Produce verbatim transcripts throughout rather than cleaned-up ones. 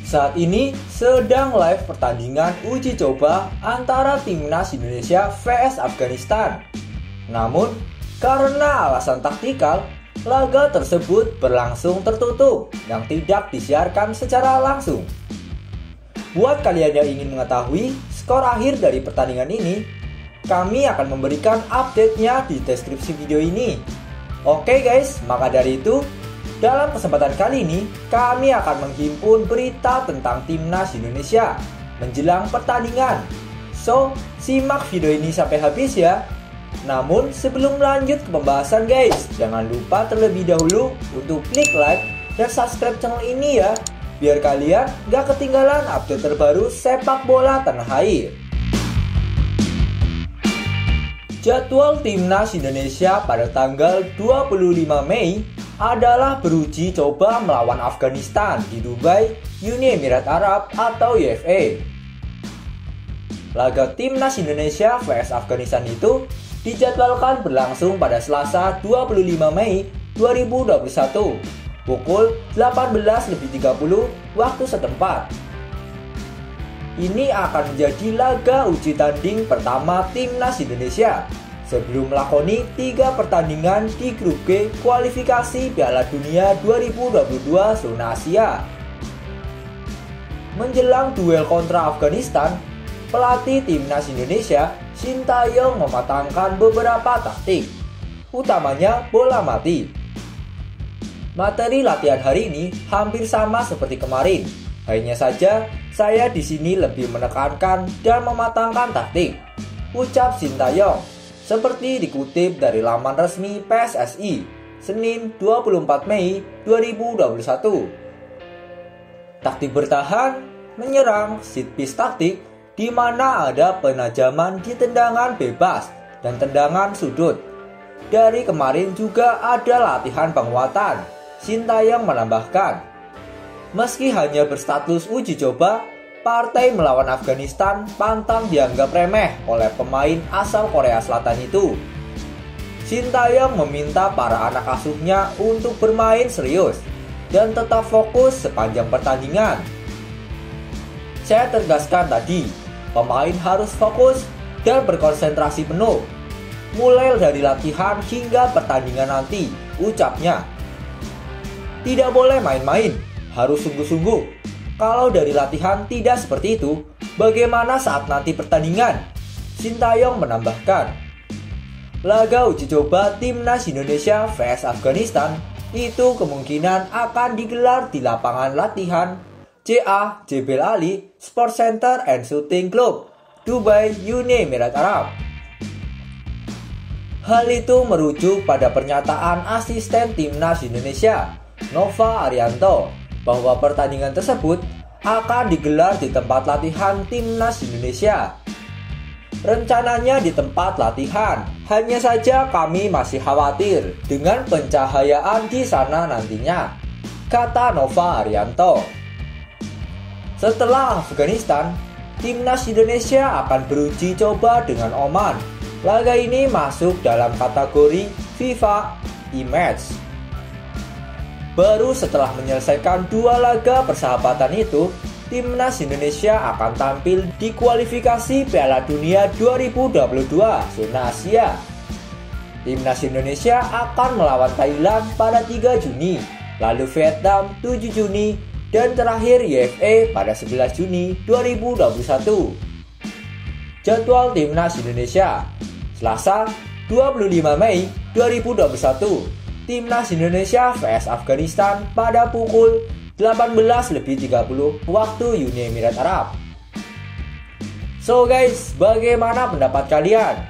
Saat ini sedang live pertandingan uji coba antara Timnas Indonesia vs Afghanistan. Namun, karena alasan taktikal, laga tersebut berlangsung tertutup yang tidak disiarkan secara langsung. Buat kalian yang ingin mengetahui skor akhir dari pertandingan ini, kami akan memberikan update-nya di deskripsi video ini. Oke guys, maka dari itu, dalam kesempatan kali ini, kami akan menghimpun berita tentang Timnas Indonesia menjelang pertandingan. So, simak video ini sampai habis ya. Namun, sebelum lanjut ke pembahasan guys, jangan lupa terlebih dahulu untuk klik like dan subscribe channel ini ya, biar kalian gak ketinggalan update terbaru sepak bola tanah air. Jadwal Timnas Indonesia pada tanggal dua puluh lima Mei adalah beruji coba melawan Afghanistan di Dubai, Uni Emirat Arab atau U F A. Laga Timnas Indonesia vs Afghanistan itu dijadwalkan berlangsung pada Selasa dua puluh lima Mei dua ribu dua puluh satu pukul delapan belas lebih tiga puluh waktu setempat. Ini akan menjadi laga uji tanding pertama Timnas Indonesia sebelum melakoni tiga pertandingan di grup G kualifikasi Piala Dunia dua ribu dua puluh dua zona Asia. Menjelang duel kontra Afghanistan, pelatih Timnas Indonesia Sintayong mematangkan beberapa taktik, utamanya bola mati. Materi latihan hari ini hampir sama seperti kemarin, hanya saja saya di sini lebih menekankan dan mematangkan taktik, ucap Sintayong, seperti dikutip dari laman resmi P S S I, Senin dua puluh empat Mei dua ribu dua puluh satu. Taktik bertahan, menyerang, set piece taktik, di mana ada penajaman di tendangan bebas dan tendangan sudut. Dari kemarin juga ada latihan penguatan. Sintayong menambahkan, meski hanya berstatus uji coba, partai melawan Afghanistan pantang dianggap remeh oleh pemain asal Korea Selatan itu. Sintayong meminta para anak asuhnya untuk bermain serius dan tetap fokus sepanjang pertandingan. Saya tegaskan tadi, pemain harus fokus dan berkonsentrasi penuh, mulai dari latihan hingga pertandingan nanti, ucapnya. Tidak boleh main-main, harus sungguh-sungguh. Kalau dari latihan tidak seperti itu, bagaimana saat nanti pertandingan? Sintayong menambahkan, laga uji coba Timnas Indonesia vs Afghanistan itu kemungkinan akan digelar di lapangan latihan J A Jebel Ali Sport Center and Shooting Club, Dubai, Uni Emirat Arab. Hal itu merujuk pada pernyataan asisten Timnas Indonesia, Nova Arianto, bahwa pertandingan tersebut akan digelar di tempat latihan Timnas Indonesia. Rencananya di tempat latihan, hanya saja kami masih khawatir dengan pencahayaan di sana nantinya, kata Nova Arianto. Setelah Afghanistan, Timnas Indonesia akan beruji coba dengan Oman. Laga ini masuk dalam kategori FIFA E-Match. Baru setelah menyelesaikan dua laga persahabatan itu, Timnas Indonesia akan tampil di kualifikasi Piala Dunia dua ribu dua puluh dua zona Asia. Timnas Indonesia akan melawan Thailand pada tiga Juni, lalu Vietnam tujuh Juni, dan terakhir U F A pada sebelas Juni dua ribu dua puluh satu. Jadwal Timnas Indonesia, Selasa dua puluh lima Mei dua ribu dua puluh satu. Timnas Indonesia vs Afghanistan pada pukul delapan belas lebih tiga puluh waktu Uni Emirat Arab. So guys, bagaimana pendapat kalian?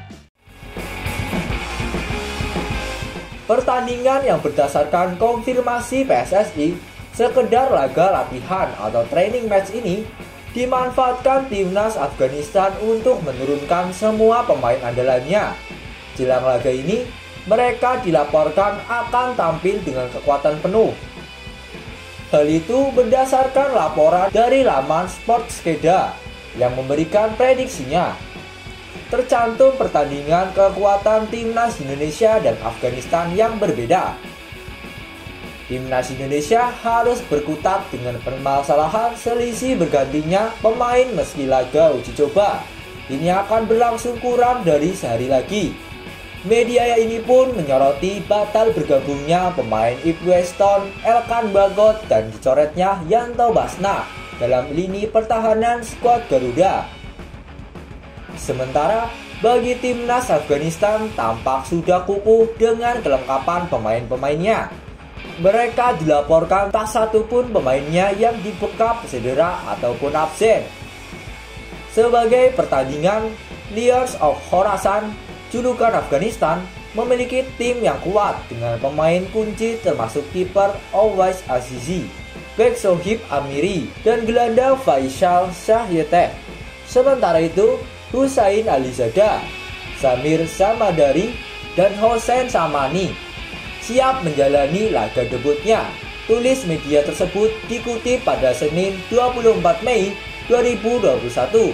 Pertandingan yang berdasarkan konfirmasi P S S I sekedar laga latihan atau training match ini dimanfaatkan Timnas Afghanistan untuk menurunkan semua pemain andalannya. Jelang laga ini, mereka dilaporkan akan tampil dengan kekuatan penuh. Hal itu berdasarkan laporan dari laman Sportskeda yang memberikan prediksinya. Tercantum pertandingan kekuatan Timnas Indonesia dan Afghanistan yang berbeda. Timnas Indonesia harus berkutat dengan permasalahan selisih bergantinya pemain meski laga uji coba ini akan berlangsung kurang dari sehari lagi. Media ini pun menyoroti batal bergabungnya pemain Ipswich Town, Elkan Bagot dan dicoretnya Yanto Basna dalam lini pertahanan skuad Garuda. Sementara bagi timnas Afghanistan tampak sudah kukuh dengan kelengkapan pemain-pemainnya. Mereka dilaporkan tak satu pun pemainnya yang dibekap cedera ataupun absen. Sebagai pertandingan, Lions of Khorasan, julukan Afghanistan, memiliki tim yang kuat dengan pemain kunci termasuk kiper Owais Azizi, bek Sohib Amiri, dan gelandang Faisal Syahyeteh. Sementara itu, Husain Alizada, Samir Samadari, dan Hossein Samani siap menjalani laga debutnya. Tulis media tersebut dikutip pada Senin dua puluh empat Mei dua ribu dua puluh satu.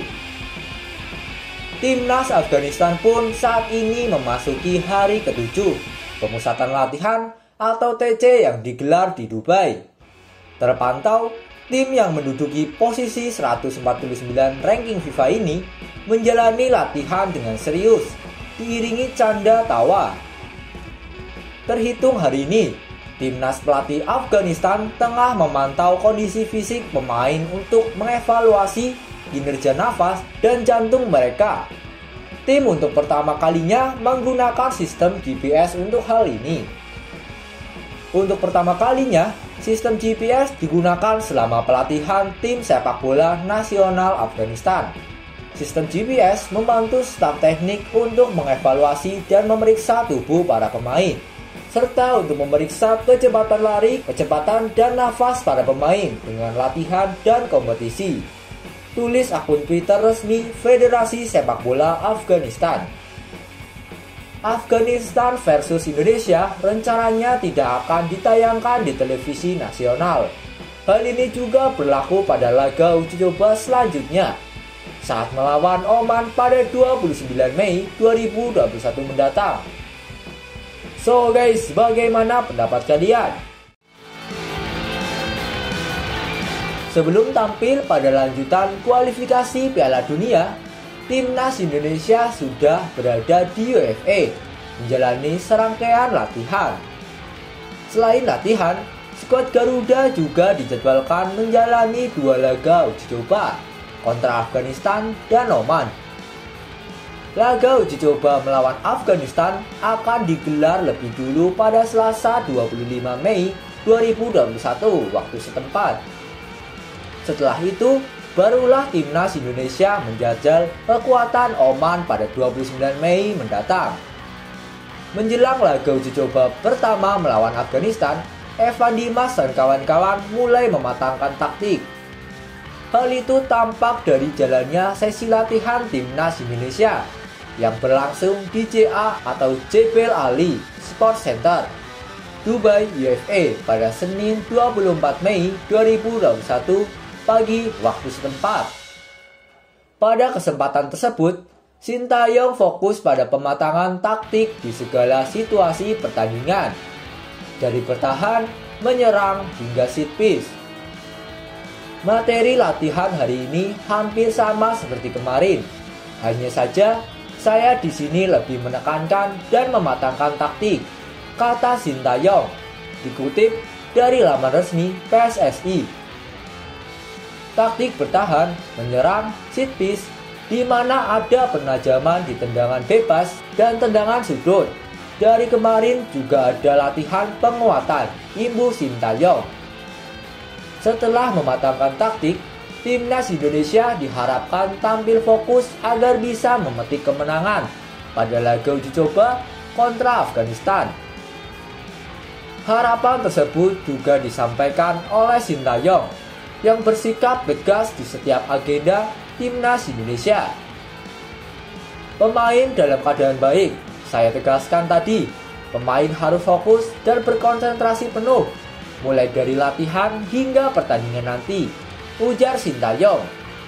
Timnas Afghanistan pun saat ini memasuki hari ketujuh pemusatan latihan atau T C yang digelar di Dubai. Terpantau, tim yang menduduki posisi seratus empat puluh sembilan ranking FIFA ini menjalani latihan dengan serius, diiringi canda tawa. Terhitung hari ini, timnas pelatih Afghanistan tengah memantau kondisi fisik pemain untuk mengevaluasi kinerja nafas dan jantung mereka. Tim untuk pertama kalinya menggunakan sistem G P S untuk hal ini. Untuk pertama kalinya, sistem G P S digunakan selama pelatihan tim sepak bola nasional Afghanistan. Sistem G P S membantu staf teknik untuk mengevaluasi dan memeriksa tubuh para pemain, serta untuk memeriksa kecepatan lari, kecepatan dan nafas para pemain dengan latihan dan kompetisi. Tulis akun Twitter resmi Federasi Sepak Bola Afghanistan. Afghanistan versus Indonesia rencananya tidak akan ditayangkan di televisi nasional. Hal ini juga berlaku pada laga uji coba selanjutnya saat melawan Oman pada dua puluh sembilan Mei dua ribu dua puluh satu mendatang. So guys, bagaimana pendapat kalian? Sebelum tampil pada lanjutan kualifikasi Piala Dunia, Timnas Indonesia sudah berada di U F A menjalani serangkaian latihan. Selain latihan, skuad Garuda juga dijadwalkan menjalani dua laga uji coba kontra Afghanistan dan Oman. Laga uji coba melawan Afghanistan akan digelar lebih dulu pada Selasa dua puluh lima Mei dua ribu dua puluh satu waktu setempat. Setelah itu, barulah Timnas Indonesia menjajal kekuatan Oman pada dua puluh sembilan Mei mendatang. Menjelang laga uji coba pertama melawan Afghanistan, Evan Dimas dan kawan-kawan mulai mematangkan taktik. Hal itu tampak dari jalannya sesi latihan Timnas Indonesia yang berlangsung di J A atau Jebel Ali Sports Center, Dubai, U F A pada Senin dua puluh empat Mei dua ribu dua puluh satu pagi waktu setempat. Pada kesempatan tersebut, Sintayong fokus pada pematangan taktik di segala situasi pertandingan, dari bertahan, menyerang, hingga set piece. Materi latihan hari ini hampir sama seperti kemarin. Hanya saja, saya di sini lebih menekankan dan mematangkan taktik, kata Sintayong, dikutip dari laman resmi P S S I. Taktik bertahan, menyerang, set piece, di mana ada penajaman di tendangan bebas dan tendangan sudut. Dari kemarin juga ada latihan penguatan, imbu Sintayong. Setelah mematangkan taktik, Timnas Indonesia diharapkan tampil fokus agar bisa memetik kemenangan pada laga uji coba kontra Afghanistan. Harapan tersebut juga disampaikan oleh Sintayong yang bersikap tegas di setiap agenda Timnas Indonesia. Pemain dalam keadaan baik, saya tegaskan tadi, pemain harus fokus dan berkonsentrasi penuh, mulai dari latihan hingga pertandingan nanti, ujar Sintayong.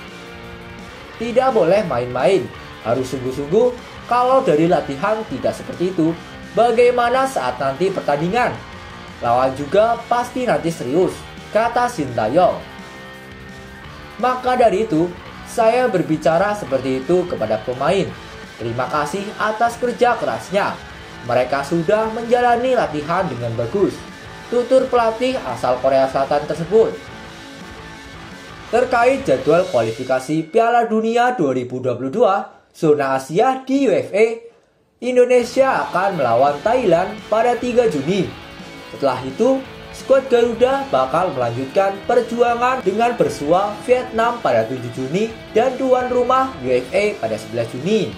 Tidak boleh main-main, harus sungguh-sungguh. Kalau dari latihan tidak seperti itu, bagaimana saat nanti pertandingan? lawan juga pasti nanti serius, kata Sintayong. Maka dari itu, saya berbicara seperti itu kepada pemain. Terima kasih atas kerja kerasnya. Mereka sudah menjalani latihan dengan bagus, tutur pelatih asal Korea Selatan tersebut. Terkait jadwal kualifikasi Piala Dunia dua ribu dua puluh dua zona Asia di U F A, Indonesia akan melawan Thailand pada tiga Juni. Setelah itu, skuad Garuda bakal melanjutkan perjuangan dengan bersua Vietnam pada tujuh Juni dan tuan rumah U F A pada sebelas Juni.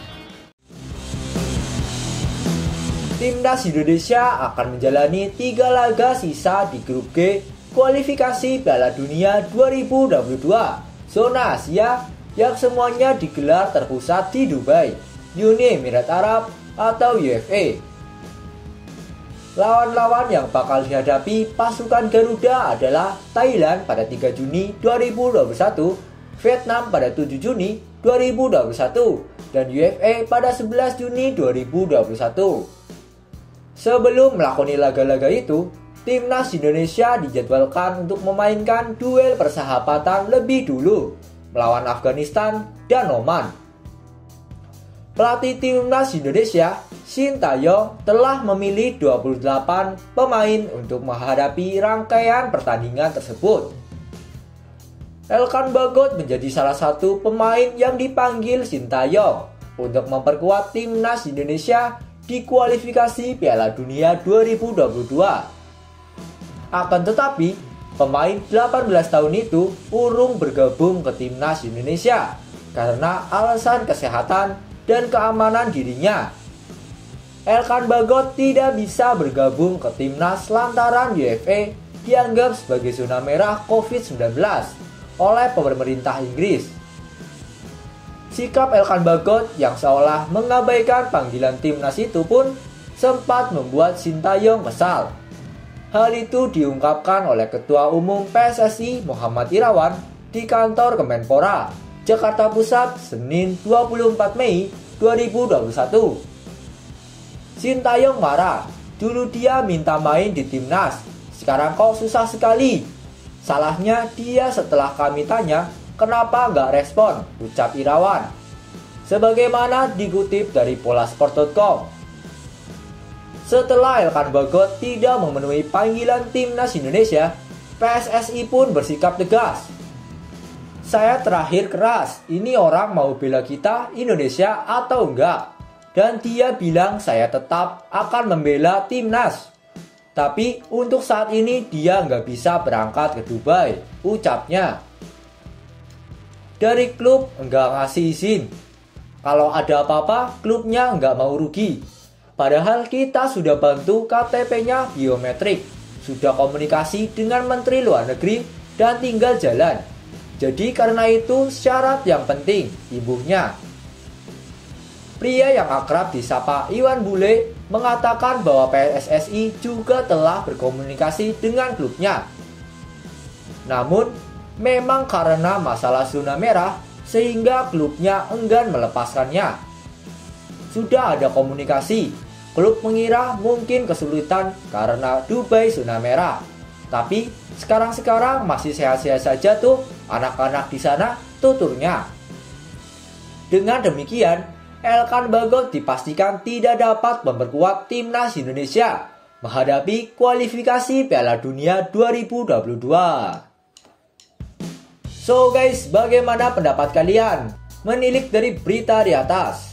Timnas Indonesia akan menjalani tiga laga sisa di grup G kualifikasi Piala Dunia dua ribu dua puluh dua zona Asia yang semuanya digelar terpusat di Dubai, Uni Emirat Arab atau U F A. Lawan-lawan yang bakal dihadapi pasukan Garuda adalah Thailand pada tiga Juni dua ribu dua puluh satu, Vietnam pada tujuh Juni dua ribu dua puluh satu, dan U F A pada sebelas Juni dua ribu dua puluh satu. Sebelum melakoni laga-laga itu, Timnas Indonesia dijadwalkan untuk memainkan duel persahabatan lebih dulu melawan Afghanistan dan Oman. Pelatih Timnas Indonesia, Sintayong, telah memilih dua puluh delapan pemain untuk menghadapi rangkaian pertandingan tersebut. Elkan Bagot menjadi salah satu pemain yang dipanggil Sintayong untuk memperkuat Timnas Indonesia di kualifikasi Piala Dunia dua ribu dua puluh dua. Akan tetapi, pemain delapan belas tahun itu urung bergabung ke Timnas Indonesia karena alasan kesehatan dan keamanan dirinya. Elkan Bagot tidak bisa bergabung ke Timnas lantaran U F A dianggap sebagai zona merah covid sembilan belas oleh pemerintah Inggris. Sikap Elkan Bagot yang seolah mengabaikan panggilan Timnas itu pun sempat membuat Sintayong kesal. Hal itu diungkapkan oleh Ketua Umum P S S I Muhammad Irawan di kantor Kemenpora, Jakarta Pusat, Senin dua puluh empat Mei dua ribu dua puluh satu. Sintayong marah, dulu dia minta main di Timnas, sekarang kok susah sekali. Salahnya dia setelah kami tanya, kenapa nggak respon, ucap Irawan. Sebagaimana dikutip dari polasport titik com. Setelah Elkan Bagot tidak memenuhi panggilan Timnas Indonesia, P S S I pun bersikap tegas. Saya terakhir keras, ini orang mau bela kita Indonesia atau enggak? Dan dia bilang saya tetap akan membela Timnas. Tapi untuk saat ini dia nggak bisa berangkat ke Dubai, ucapnya. Dari klub nggak ngasih izin. Kalau ada apa-apa, klubnya nggak mau rugi. Padahal kita sudah bantu K T P-nya biometrik, sudah komunikasi dengan Menteri Luar Negeri dan tinggal jalan. Jadi karena itu syarat yang penting, ibunya. Pria yang akrab disapa Iwan Bule mengatakan bahwa P S S I juga telah berkomunikasi dengan klubnya. Namun, memang karena masalah zona merah sehingga klubnya enggan melepaskannya. Sudah ada komunikasi. Klub mengira mungkin kesulitan karena Dubai zona merah. Tapi sekarang-sekarang masih sehat-sehat saja tuh anak-anak di sana, tuturnya. Dengan demikian, Elkan Bagot dipastikan tidak dapat memperkuat Timnas Indonesia menghadapi kualifikasi Piala Dunia dua ribu dua puluh dua. So guys, bagaimana pendapat kalian? Menilik dari berita di atas.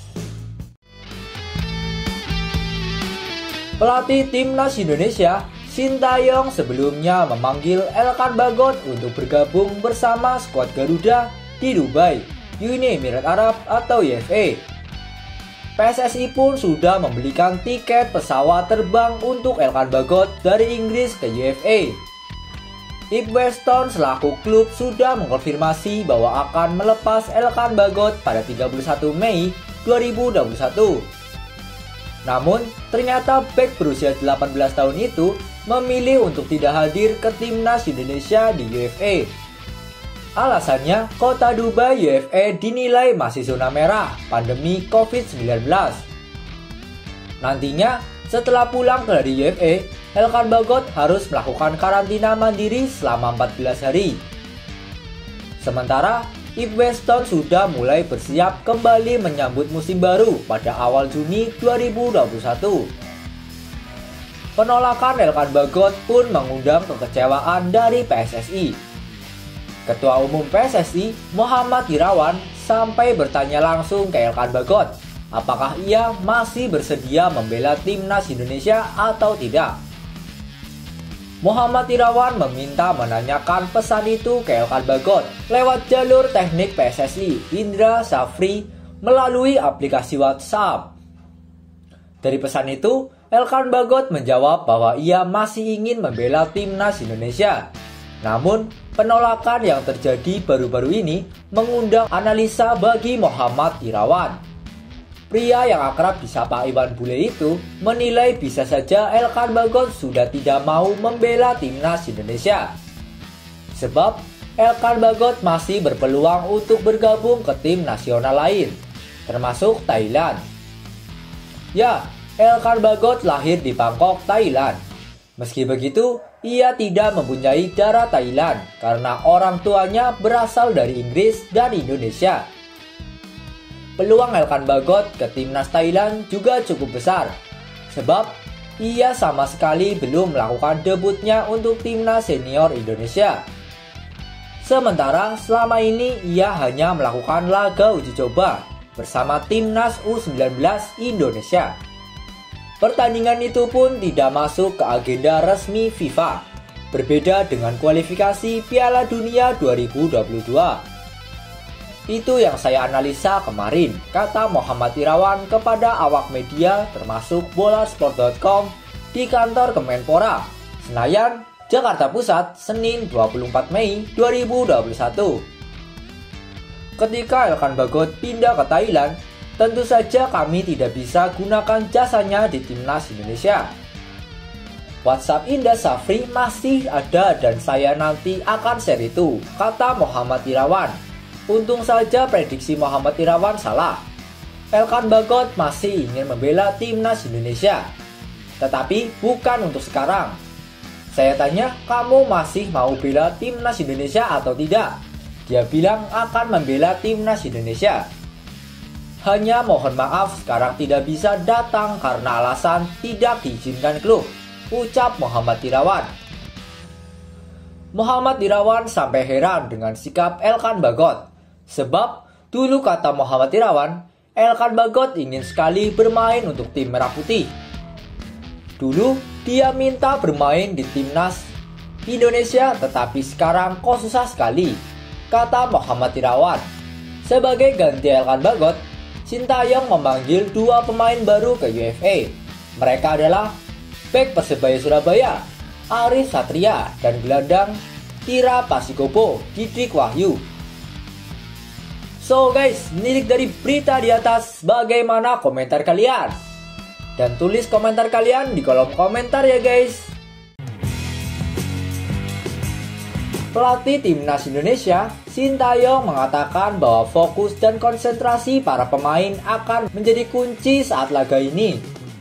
Pelatih Timnas Indonesia, Sintayong, sebelumnya memanggil Elkan Bagot untuk bergabung bersama skuad Garuda di Dubai, Uni Emirat Arab atau U F A. P S S I pun sudah membelikan tiket pesawat terbang untuk Elkan Bagot dari Inggris ke U F A. Ipswich selaku klub sudah mengkonfirmasi bahwa akan melepas Elkan Bagot pada tiga puluh satu Mei dua ribu dua puluh satu. Namun, ternyata bek berusia delapan belas tahun itu memilih untuk tidak hadir ke Timnas Indonesia di U F A. Alasannya, kota Dubai U F A dinilai masih zona merah pandemi covid sembilan belas. Nantinya, setelah pulang dari U F A, Elkan Bagot harus melakukan karantina mandiri selama empat belas hari. Sementara Yves Weston sudah mulai bersiap kembali menyambut musim baru pada awal Juni dua ribu dua puluh satu. Penolakan Elkan Bagot pun mengundang kekecewaan dari P S S I. Ketua Umum P S S I, Muhammad Irawan, sampai bertanya langsung ke Elkan Bagot, apakah ia masih bersedia membela timnas Indonesia atau tidak. Muhammad Irawan meminta menanyakan pesan itu ke Elkan Bagot lewat jalur teknik P S S I, Indra Safri, melalui aplikasi WhatsApp. Dari pesan itu, Elkan Bagot menjawab bahwa ia masih ingin membela timnas Indonesia. Namun, penolakan yang terjadi baru-baru ini mengundang analisa bagi Muhammad Irawan. Pria yang akrab disapa Iwan Bule itu menilai bisa saja Elkan Bagot sudah tidak mau membela timnas Indonesia. Sebab Elkan Bagot masih berpeluang untuk bergabung ke tim nasional lain, termasuk Thailand. Ya, Elkan Bagot lahir di Bangkok, Thailand. Meski begitu, ia tidak mempunyai darah Thailand karena orang tuanya berasal dari Inggris dan Indonesia. Peluang Elkan Bagot ke timnas Thailand juga cukup besar, sebab ia sama sekali belum melakukan debutnya untuk timnas senior Indonesia. Sementara selama ini ia hanya melakukan laga uji coba bersama timnas U sembilan belas Indonesia. Pertandingan itu pun tidak masuk ke agenda resmi FIFA, berbeda dengan kualifikasi Piala Dunia dua ribu dua puluh dua. Itu yang saya analisa kemarin, kata Muhammad Irawan kepada awak media termasuk bola sport dot com di kantor Kemenpora, Senayan, Jakarta Pusat, Senin dua puluh empat Mei dua ribu dua puluh satu. Ketika Elkan Bagot pindah ke Thailand, tentu saja kami tidak bisa gunakan jasanya di timnas Indonesia. WhatsApp Indra Safri masih ada dan saya nanti akan share itu, kata Muhammad Irawan. Untung saja prediksi Muhammad Irawan salah. Elkan Bagot masih ingin membela timnas Indonesia, tetapi bukan untuk sekarang. Saya tanya, kamu masih mau bela timnas Indonesia atau tidak? Dia bilang akan membela timnas Indonesia. Hanya mohon maaf sekarang tidak bisa datang karena alasan tidak diizinkan klub, ucap Muhammad Irawan. Muhammad Irawan sampai heran dengan sikap Elkan Bagot. Sebab dulu kata Muhammad Irawan, Elkan Bagot ingin sekali bermain untuk tim Merah Putih. Dulu dia minta bermain di timnas Indonesia, tetapi sekarang kok susah sekali, kata Muhammad Irawan. Sebagai ganti Elkan Bagot, Sintayong memanggil dua pemain baru ke U F A. Mereka adalah bek Persebaya Surabaya, Arif Satria, dan gelandang Tira Pasikopo, Didik Wahyu. So guys, nilik dari berita di atas, bagaimana komentar kalian? Dan tulis komentar kalian di kolom komentar ya guys. Pelatih timnas Indonesia, Sintayong, mengatakan bahwa fokus dan konsentrasi para pemain akan menjadi kunci saat laga ini.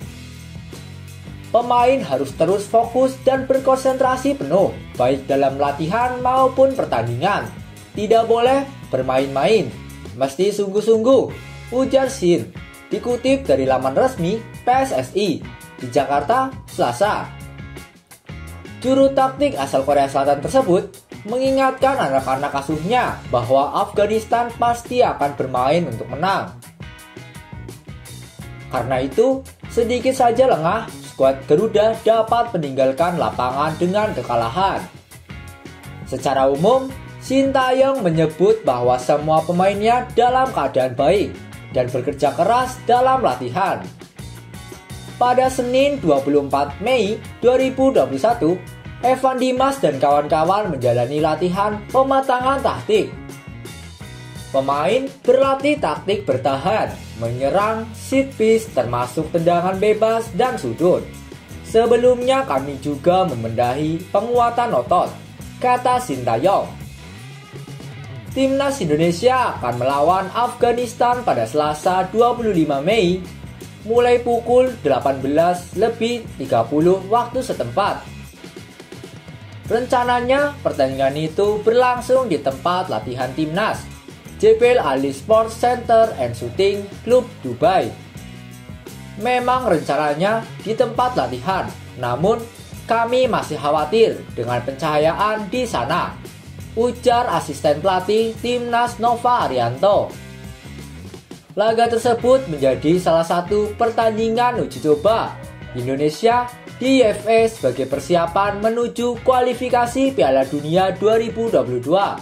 Pemain harus terus fokus dan berkonsentrasi penuh, baik dalam latihan maupun pertandingan. Tidak boleh bermain-main, mesti sungguh-sungguh, ujar Sin, dikutip dari laman resmi P S S I di Jakarta, Selasa. Juru taktik asal Korea Selatan tersebut mengingatkan anak-anak asuhnya bahwa Afghanistan pasti akan bermain untuk menang. Karena itu, sedikit saja lengah, skuad Garuda dapat meninggalkan lapangan dengan kekalahan. Secara umum, Sintayong menyebut bahwa semua pemainnya dalam keadaan baik dan bekerja keras dalam latihan. Pada Senin dua puluh empat Mei dua ribu dua puluh satu, Evan Dimas dan kawan-kawan menjalani latihan pematangan taktik. Pemain berlatih taktik bertahan, menyerang, set piece termasuk tendangan bebas dan sudut. Sebelumnya kami juga membenahi penguatan otot, kata Sintayong. Timnas Indonesia akan melawan Afghanistan pada Selasa dua puluh lima Mei mulai pukul delapan belas lebih tiga puluh waktu setempat. Rencananya pertandingan itu berlangsung di tempat latihan timnas, Jebel Ali Sports Center and Shooting Club Dubai. Memang rencananya di tempat latihan, namun kami masih khawatir dengan pencahayaan di sana, ujar asisten pelatih timnas Nova Arianto. Laga tersebut menjadi salah satu pertandingan uji coba Indonesia di I F A sebagai persiapan menuju kualifikasi Piala Dunia dua ribu dua puluh dua.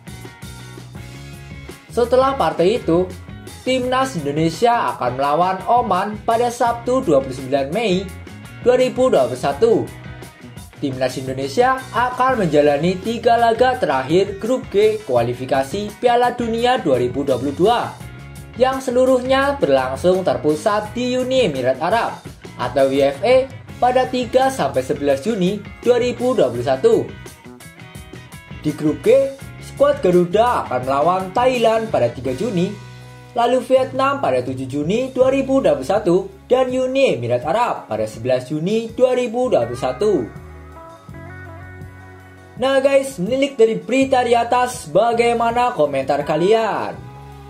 Setelah partai itu, timnas Indonesia akan melawan Oman pada Sabtu dua puluh sembilan Mei dua ribu dua puluh satu. Timnas Indonesia akan menjalani tiga laga terakhir grup G kualifikasi Piala Dunia dua ribu dua puluh dua yang seluruhnya berlangsung terpusat di Uni Emirat Arab atau U A E pada tiga sampai sebelas Juni dua ribu dua puluh satu. Di grup G, skuad Garuda akan melawan Thailand pada tiga Juni, lalu Vietnam pada tujuh Juni dua ribu dua puluh satu dan Uni Emirat Arab pada sebelas Juni dua ribu dua puluh satu. Nah guys, menilik dari berita di atas, bagaimana komentar kalian?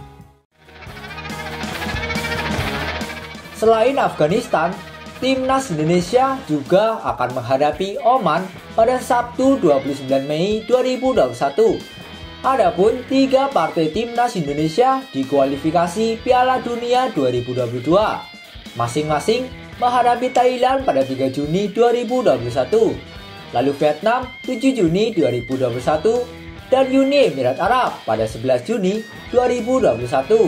Selain Afghanistan, timnas Indonesia juga akan menghadapi Oman pada Sabtu dua puluh sembilan Mei dua ribu dua puluh satu. Adapun tiga partai timnas Indonesia di kualifikasi Piala Dunia dua ribu dua puluh dua, masing-masing menghadapi Thailand pada tiga Juni dua ribu dua puluh satu, lalu Vietnam tujuh Juni dua ribu dua puluh satu, dan Uni Emirat Arab pada sebelas Juni dua ribu dua puluh satu.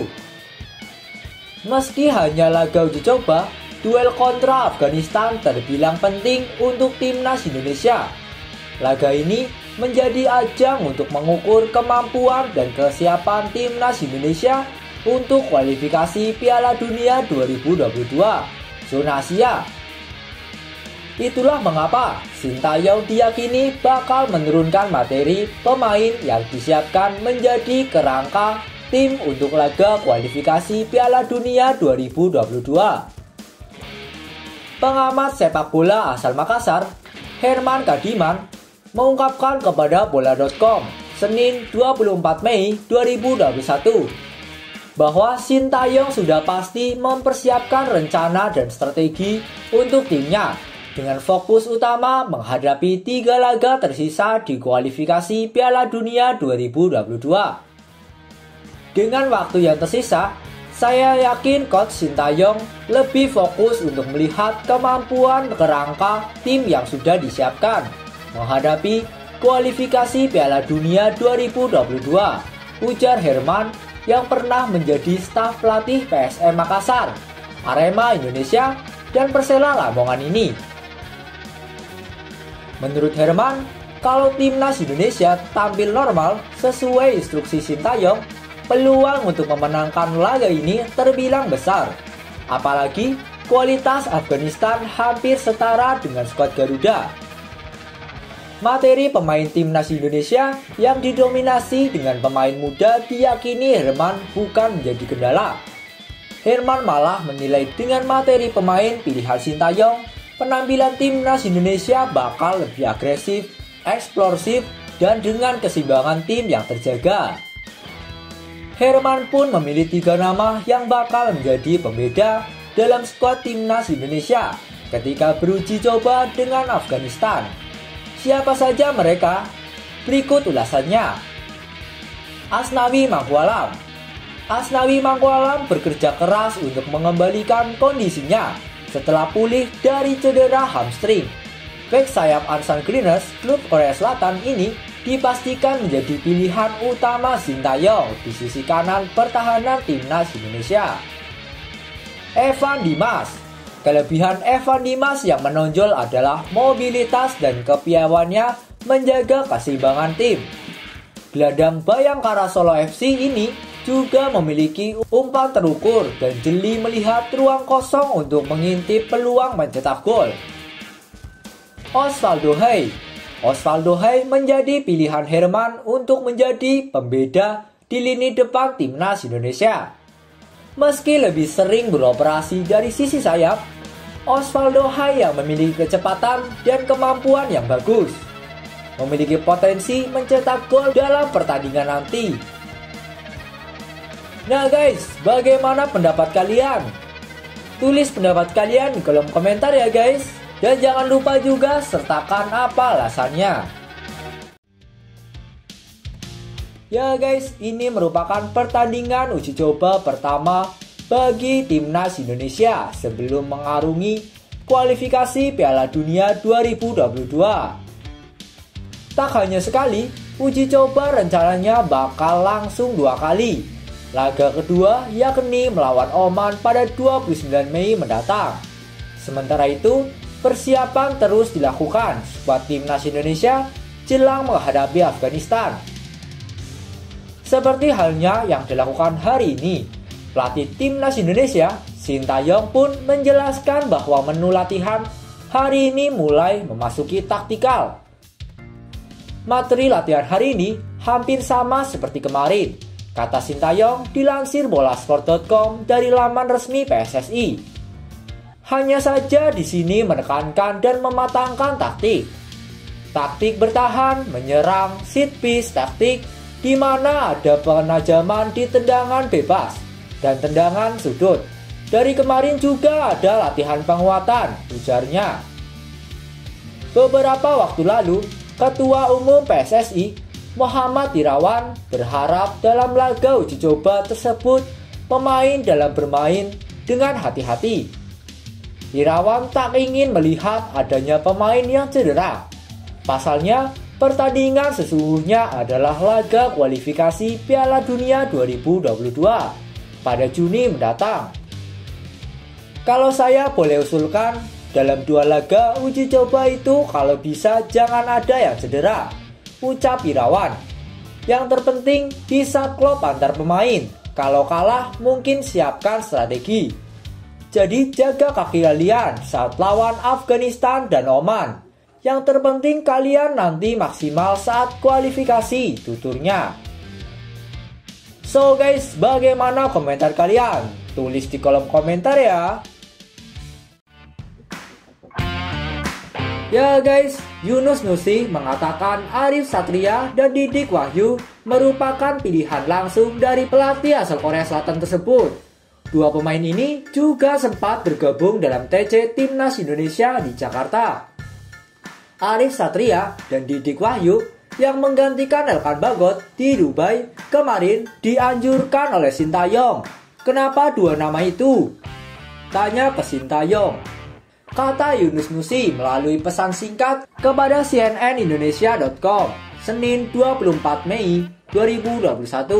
Meski hanya laga uji coba, duel kontra Afghanistan terbilang penting untuk timnas Indonesia. Laga ini menjadi ajang untuk mengukur kemampuan dan kesiapan timnas Indonesia untuk kualifikasi Piala Dunia dua ribu dua puluh dua zona Asia. Itulah mengapa Sintayong diyakini bakal menurunkan materi pemain yang disiapkan menjadi kerangka tim untuk laga kualifikasi Piala Dunia dua ribu dua puluh dua. Pengamat sepak bola asal Makassar, Herman Kadiman, mengungkapkan kepada bola titik com Senin dua puluh empat Mei dua ribu dua puluh satu bahwa Sintayong sudah pasti mempersiapkan rencana dan strategi untuk timnya dengan fokus utama menghadapi tiga laga tersisa di kualifikasi Piala Dunia dua ribu dua puluh dua. Dengan waktu yang tersisa, saya yakin Coach Sintayong lebih fokus untuk melihat kemampuan kerangka tim yang sudah disiapkan menghadapi kualifikasi Piala Dunia dua ribu dua puluh dua, ujar Herman yang pernah menjadi staf pelatih P S M Makassar, Arema Indonesia, dan Persela Lamongan ini. Menurut Herman, kalau timnas Indonesia tampil normal sesuai instruksi Sintayong, peluang untuk memenangkan laga ini terbilang besar. Apalagi kualitas Afghanistan hampir setara dengan skuad Garuda. Materi pemain timnas Indonesia yang didominasi dengan pemain muda diyakini Herman bukan menjadi kendala. Herman malah menilai dengan materi pemain pilihan Sintayong, penampilan timnas Indonesia bakal lebih agresif, eksplosif, dan dengan keseimbangan tim yang terjaga. Herman pun memilih tiga nama yang bakal menjadi pembeda dalam skuad timnas Indonesia ketika beruji coba dengan Afghanistan. Siapa saja mereka? Berikut ulasannya. Asnawi Mangkualam. Asnawi Mangkualam bekerja keras untuk mengembalikan kondisinya setelah pulih dari cedera hamstring. Bek sayap Ansan Greeners klub Korea Selatan ini dipastikan menjadi pilihan utama Sintayong di sisi kanan pertahanan timnas Indonesia. Evan Dimas. Kelebihan Evan Dimas yang menonjol adalah mobilitas dan kepiawaiannya menjaga keseimbangan tim. Gelandang Bayangkara Solo F C ini juga memiliki umpan terukur dan jeli melihat ruang kosong untuk mengintip peluang mencetak gol. Osvaldo Hai. Osvaldo Hai menjadi pilihan Herman untuk menjadi pembeda di lini depan timnas Indonesia. Meski lebih sering beroperasi dari sisi sayap, Osvaldo Hai yang memiliki kecepatan dan kemampuan yang bagus memiliki potensi mencetak gol dalam pertandingan nanti. Nah guys, bagaimana pendapat kalian? Tulis pendapat kalian di kolom komentar ya guys. Dan jangan lupa juga sertakan apa alasannya. Ya guys, ini merupakan pertandingan uji coba pertama bagi timnas Indonesia sebelum mengarungi kualifikasi Piala Dunia dua ribu dua puluh dua. Tak hanya sekali, uji coba rencananya bakal langsung dua kali. Laga kedua yakni melawan Oman pada dua puluh sembilan Mei mendatang. Sementara itu, persiapan terus dilakukan buat timnas Indonesia jelang menghadapi Afghanistan. Seperti halnya yang dilakukan hari ini, pelatih timnas Indonesia, Sintayong pun menjelaskan bahwa menu latihan hari ini mulai memasuki taktikal. Materi latihan hari ini hampir sama seperti kemarin, kata Sintayong dilansir bolasport titik com dari laman resmi P S S I. Hanya saja di sini menekankan dan mematangkan taktik. Taktik bertahan, menyerang, set piece taktik, di mana ada penajaman di tendangan bebas dan tendangan sudut. Dari kemarin juga ada latihan penguatan, ujarnya. Beberapa waktu lalu, Ketua Umum P S S I, Muhammad Irawan, berharap dalam laga uji coba tersebut pemain dalam bermain dengan hati-hati. Irawan tak ingin melihat adanya pemain yang cedera. Pasalnya, pertandingan sesungguhnya adalah laga kualifikasi Piala Dunia dua ribu dua puluh dua pada Juni mendatang. Kalau saya boleh usulkan, dalam dua laga uji coba itu kalau bisa jangan ada yang cedera, ucap Irawan. Yang terpenting bisa klop antar pemain. Kalau kalah mungkin siapkan strategi. Jadi jaga kaki kalian saat lawan Afghanistan dan Oman. Yang terpenting kalian nanti maksimal saat kualifikasi, tuturnya. So guys, bagaimana komentar kalian? Tulis di kolom komentar ya. Ya guys, Yunus Nusi mengatakan Arif Satria dan Didik Wahyu merupakan pilihan langsung dari pelatih asal Korea Selatan tersebut. Dua pemain ini juga sempat bergabung dalam T C Timnas Indonesia di Jakarta. Arif Satria dan Didik Wahyu yang menggantikan Elkan Bagot di Dubai kemarin dianjurkan oleh Sintayong. Kenapa dua nama itu? Tanya ke Sintayong. Kata Yunus Nusi melalui pesan singkat kepada C N N Indonesia titik com Senin dua puluh empat Mei dua ribu dua puluh satu.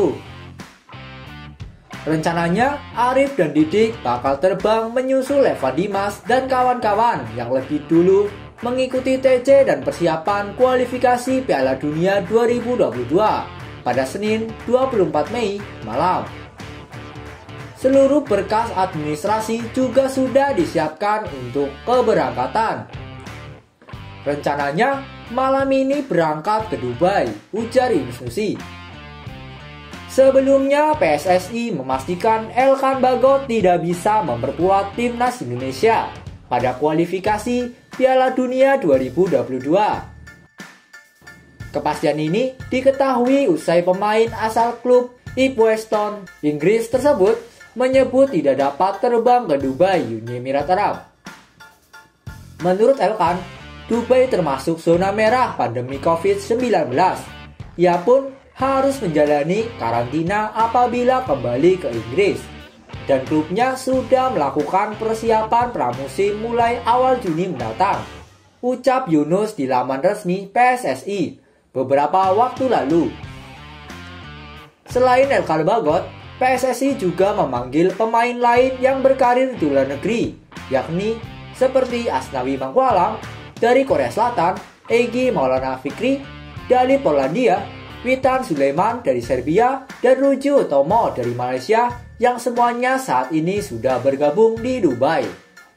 Rencananya, Arif dan Didik bakal terbang menyusul Evan Dimas dan kawan-kawan yang lebih dulu mengikuti T C dan persiapan kualifikasi Piala Dunia dua ribu dua puluh dua pada Senin dua puluh empat Mei malam. Seluruh berkas administrasi juga sudah disiapkan untuk keberangkatan. Rencananya, malam ini berangkat ke Dubai, ujar Yunus Nusi. Sebelumnya, P S S I memastikan Elkan Bagot tidak bisa memperkuat timnas Indonesia pada kualifikasi Piala Dunia dua ribu dua puluh dua. Kepastian ini diketahui usai pemain asal klub Ipswich Town, Inggris tersebut menyebut tidak dapat terbang ke Dubai, Uni Emirat Arab. Menurut Elkan, Dubai termasuk zona merah pandemi covid sembilan belas. Ia pun harus menjalani karantina apabila kembali ke Inggris. Dan klubnya sudah melakukan persiapan pramusim mulai awal Juni mendatang, ucap Yunus di laman resmi P S S I beberapa waktu lalu. Selain Elkan Bagot, P S S I juga memanggil pemain lain yang berkarir di luar negeri, yakni seperti Asnawi Mangkualam dari Korea Selatan, Egy Maulana Fikri dari Polandia, Witan Sulaiman dari Serbia, dan Ruji Utomo dari Malaysia yang semuanya saat ini sudah bergabung di Dubai.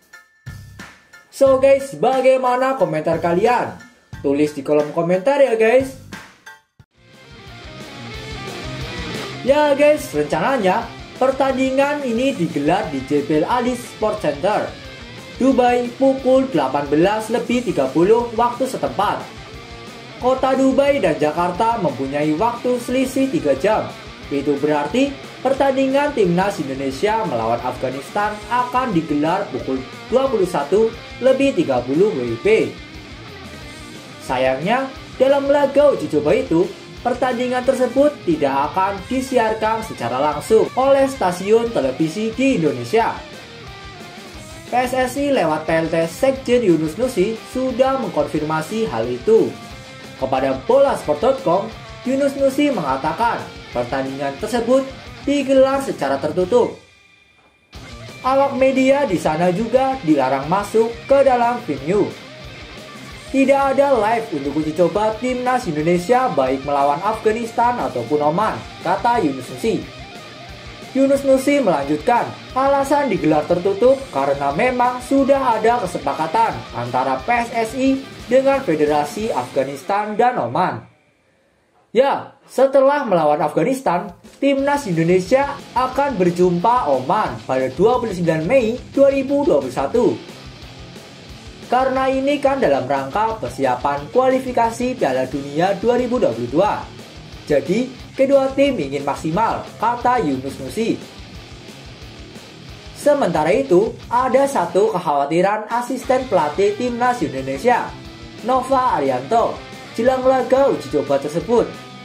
So guys, bagaimana komentar kalian? Tulis di kolom komentar ya guys. Ya guys, rencananya Pertandingan ini digelar di Jebel Ali Sport Center, Dubai pukul delapan belas lebih tiga puluh waktu setempat. Kota Dubai dan Jakarta mempunyai waktu selisih tiga jam. Itu berarti pertandingan timnas Indonesia melawan Afghanistan akan digelar pukul dua puluh satu lebih tiga puluh W I B. Sayangnya, dalam laga uji coba itu, pertandingan tersebut tidak akan disiarkan secara langsung oleh stasiun televisi di Indonesia. P S S I lewat P L T Sekjen Yunus Nusi sudah mengkonfirmasi hal itu. Kepada bolasport titik com, Yunus Nusi mengatakan pertandingan tersebut digelar secara tertutup. Awak media di sana juga dilarang masuk ke dalam venue. Tidak ada live untuk uji coba timnas Indonesia baik melawan Afghanistan ataupun Oman, kata Yunus Nusi. Yunus Nusi melanjutkan, alasan digelar tertutup karena memang sudah ada kesepakatan antara P S S I dengan Federasi Afghanistan dan Oman. Ya, setelah melawan Afghanistan, timnas Indonesia akan berjumpa Oman pada dua puluh sembilan Mei dua ribu dua puluh satu. Karena ini kan dalam rangka persiapan kualifikasi Piala Dunia dua ribu dua puluh dua. Jadi, kedua tim ingin maksimal, kata Yunus Nusi. Sementara itu, ada satu kekhawatiran asisten pelatih timnas Indonesia, Nova Arianto, jelang laga uji coba tersebut.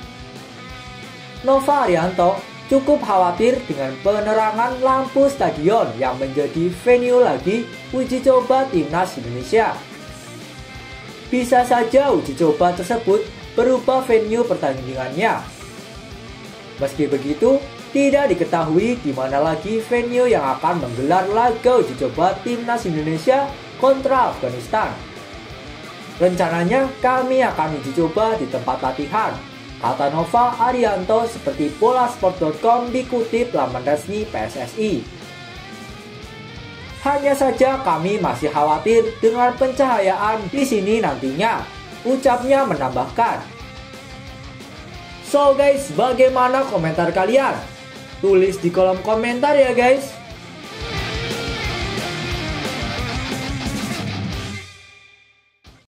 Nova Arianto cukup khawatir dengan penerangan lampu stadion yang menjadi venue lagi uji coba timnas Indonesia. Bisa saja uji coba tersebut berubah venue pertandingannya. Meski begitu, tidak diketahui di mana lagi venue yang akan menggelar laga uji coba timnas Indonesia kontra Afghanistan. Rencananya kami akan uji coba di tempat latihan, kata Nova Arianto seperti bolasport titik com dikutip laman resmi P S S I. Hanya saja kami masih khawatir dengan pencahayaan di sini nantinya, ucapnya menambahkan. So guys, bagaimana komentar kalian? Tulis di kolom komentar ya guys.